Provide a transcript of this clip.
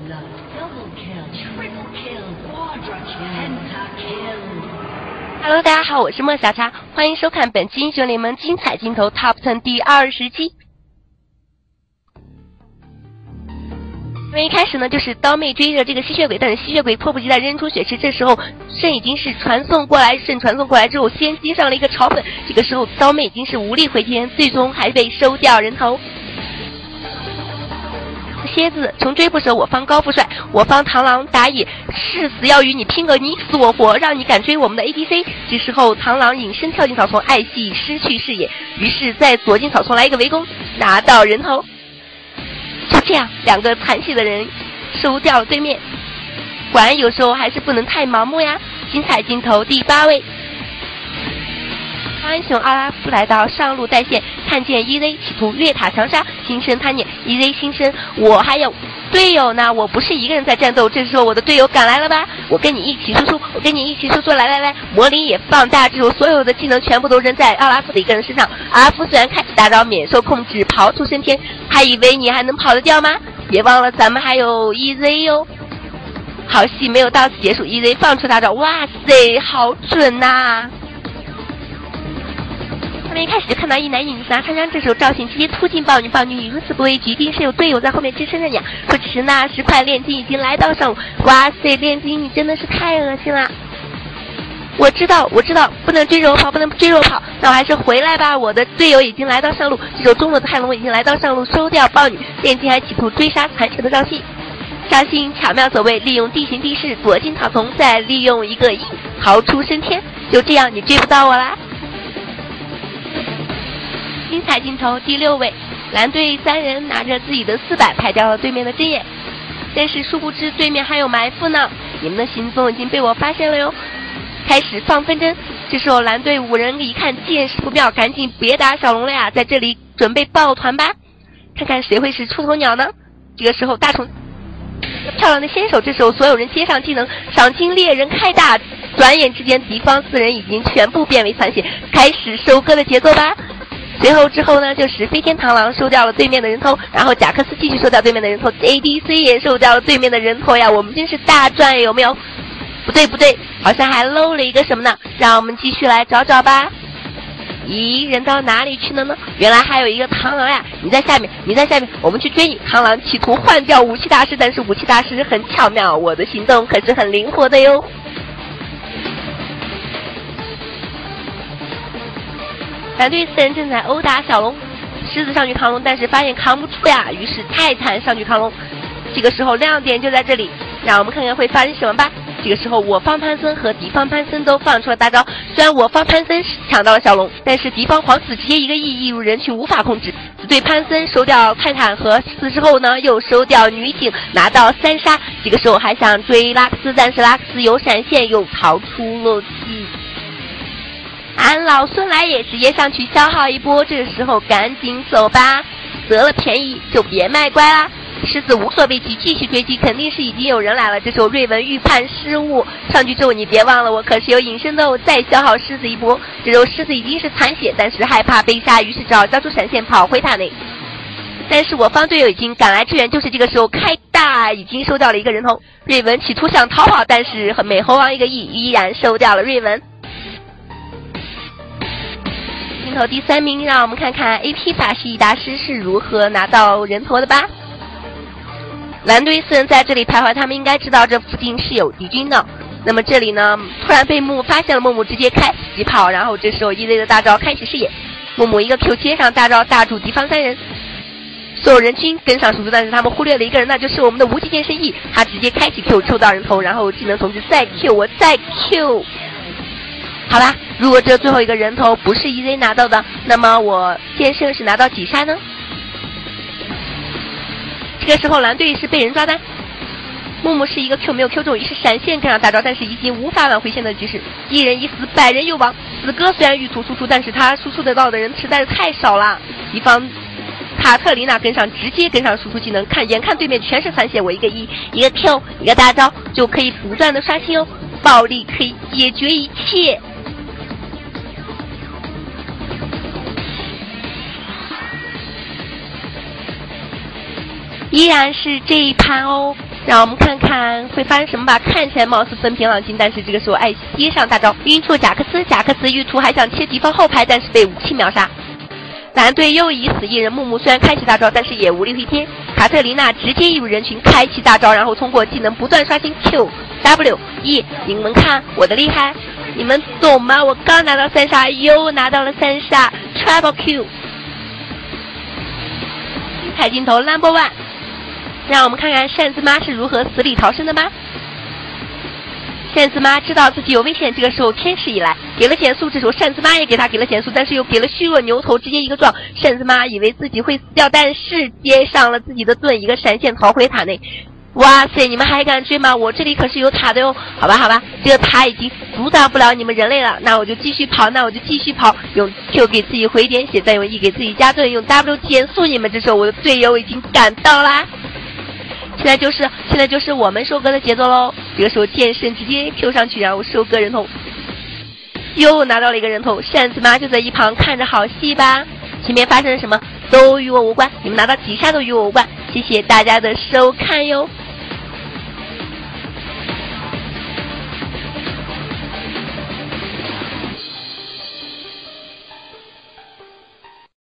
Hello， 大家好，我是莫小茶，欢迎收看本期英雄联盟精彩镜头 top 10第20期。因为一开始呢，就是刀妹追着这个吸血鬼，但是吸血鬼迫不及待扔出血池，这时候肾已经是传送过来之后，先接上了一个嘲讽，这个时候刀妹已经是无力回天，最终还被收掉人头。蝎子穷追不舍，我方高富帅，我方螳螂打野，誓死要与你拼个你死我活，让你敢追我们的 ADC。这时候螳螂隐身跳进草丛，爱惜失去视野，于是在左近草丛来一个围攻，拿到人头。就这样，两个残血的人收掉了对面。果然有时候还是不能太盲目呀。精彩镜头第8位，安雄阿拉夫来到上路带线，看见 EZ 企图越塔强杀，心生贪念。EZ 心生，我还有队友呢，我不是一个人在战斗。这时候我的队友赶来了吧，我跟你一起输出，我跟你一起输出，来，魔灵也放大，之后所有的技能全部都扔在阿拉夫的一个人身上。阿拉夫虽然开始大招免受控制，跑出升天，还以为你还能跑得掉吗？别忘了咱们还有 EZ 哟。好戏没有到此结束， EZ 放出大招，哇塞，好准呐！他们一开始就看到一男一女拿长枪，这时候赵信直接突进暴女，你如此不畏惧，一定是有队友在后面支撑着你。说时迟那时快，炼金已经来到上路，哇塞，炼金你真的是太恶心了。我知道，不能追着我跑，那我还是回来吧。我的队友已经来到上路，这时候中路的泰隆已经来到上路，收掉暴女，炼金还企图追杀残血的赵信。赵信巧妙走位，利用地形地势左进草丛，再利用一个逃出升天，就这样你追不到我啦。精彩镜头第6位，蓝队3人拿着自己的400排掉了对面的针眼，但是殊不知对面还有埋伏呢，你们的行踪已经被我发现了哟。开始放风筝，这时候蓝队5人一看见势不妙，赶紧别打小龙了呀，在这里准备抱团吧，看看谁会是出头鸟呢。这个时候大虫漂亮的先手，这时候所有人接上技能，赏金猎人开大，转眼之间敌方4人已经全部变为残血，开始收割的节奏吧。随后之后呢，就是飞天螳螂收掉了对面的人头，然后贾克斯继续收掉对面的人头， ADC 也收掉了对面的人头呀，我们真是大赚，有没有？不对，好像还漏了一个什么呢？让我们继续来找找吧。咦，人到哪里去了呢？原来还有一个螳螂呀，你在下面，我们去追你。螳螂企图换掉武器大师，但是武器大师很巧妙，我的行动可是很灵活的哟。蓝队4人正在殴打小龙，狮子上去扛龙，但是发现扛不住呀，于是泰坦上去扛龙。这个时候亮点就在这里，让我们看看会发生什么吧。这个时候我方潘森和敌方潘森都放出了大招，虽然我方潘森抢到了小龙，但是敌方皇子直接一个E入人群，无法控制。只对潘森收掉泰坦和狮子之后呢，又收掉女警，拿到3杀。这个时候还想追拉克斯，但是拉克斯有闪现，又逃出了去。俺老孙来也，直接上去消耗一波，这个时候赶紧走吧，得了便宜就别卖乖啦。狮子无所畏惧，继续追击，肯定是已经有人来了。这时候瑞文预判失误，上去之后你别忘了我可是有隐身的，我再消耗狮子一波。这时候狮子已经是残血，但是害怕被杀，于是只好交出闪现跑回塔内。但是我方队友已经赶来支援，就是这个时候开大，已经收掉了一个人头。瑞文企图想逃跑，但是美猴王一个依然收掉了瑞文。镜头第3名，让我们看看 AP 法系大师是如何拿到人头的吧。蓝队4人在这里徘徊，他们应该知道这附近是有敌军的。那么这里呢，突然被木木发现了，木木直接开疾跑，然后这时候EZ的大招开启视野，木木一个 Q 接上大招，大住敌方3人，所有人均跟上输出，但是他们忽略了一个人，那就是我们的无极剑圣翼，他直接开启 Q 抽到人头，然后技能重置再 Q 我再 Q。好啦，如果这最后一个人头不是 EZ 拿到的，那么我剑圣是拿到几杀呢？这个时候蓝队是被人抓单，木木是一个 Q 没有 Q 中，于是闪现跟上大招，但是已经无法挽回现在的局势，一人一死，百人又亡。死哥虽然欲图输出，但是他输出得到的人实在是太少了。敌方卡特琳娜跟上，直接跟上输出技能，眼看对面全是残血，我一个一个 Q 一个大招就可以不断的刷新哦，暴力可以解决一切。依然是这一盘哦， 让我们看看会发生什么吧。看起来貌似分平朗金，但是这个时候艾希接上大招，晕错贾克斯，贾克斯欲图还想切敌方后排，但是被武器秒杀。蓝队又以死一人，木木虽然开启大招，但是也无力回天。卡特琳娜直接一入人群，开启大招，然后通过技能不断刷新 Q、W、E。你们看我的厉害，你们懂吗？我刚拿到3杀，又拿到了3杀 ，Triple Q。精彩镜头 No.1， 让我们看看扇子妈是如何死里逃生的吧。扇子妈知道自己有危险，这个时候天使一来给了减速，这时候扇子妈也给他给了减速，但是又给了虚弱牛头直接一个撞，扇子妈以为自己会死掉，但是接上了自己的盾，一个闪现逃回塔内。哇塞，你们还敢追吗？我这里可是有塔的哟。好吧好吧，这个塔已经阻挡不了你们人类了，那我就继续跑，用 Q 给自己回点血，再用 E 给自己加盾，用 W 减速。你们这时候我的队友已经赶到啦。现在就是我们收割的节奏喽。这个时候剑圣直接 Q 上去，然后收割人头，又拿到了一个人头。扇子妈就在一旁看着好戏吧。前面发生了什么都与我无关，你们拿到几杀都与我无关。谢谢大家的收看哟。